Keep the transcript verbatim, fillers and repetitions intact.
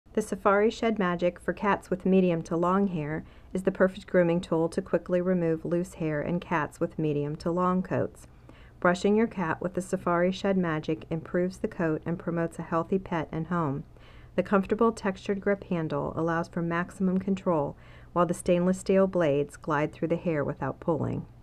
The Safari Shed Magic for cats with medium to long hair is the perfect grooming tool to quickly remove loose hair in cats with medium to long coats. Brushing your cat with the Safari Shed Magic improves the coat and promotes a healthy pet and home. The comfortable textured grip handle allows for maximum control, while the stainless steel blades glide through the hair without pulling.